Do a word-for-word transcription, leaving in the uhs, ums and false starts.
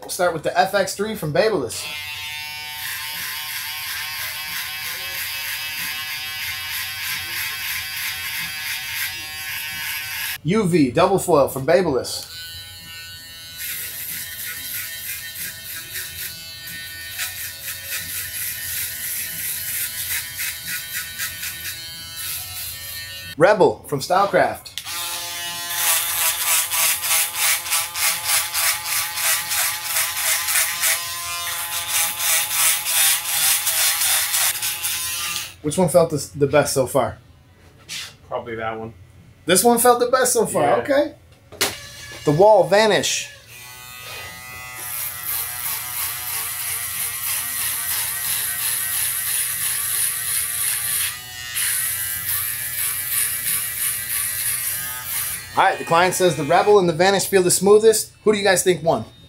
We'll start with the F X three from Babyliss. U V double foil from Babyliss. Rebel from Stylecraft. Which one felt the, the best so far? Probably that one. This one felt the best so far, yeah. Okay. The Wall Vanish. All right, the client says the Rebel and the Vanish feel the smoothest. Who do you guys think won?